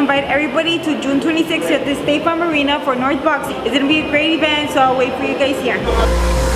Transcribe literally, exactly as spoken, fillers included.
invite everybody to June twenty-sixth at the State Farm Arena for North Bucks. It's gonna be a great event, so I'll wait for you guys here.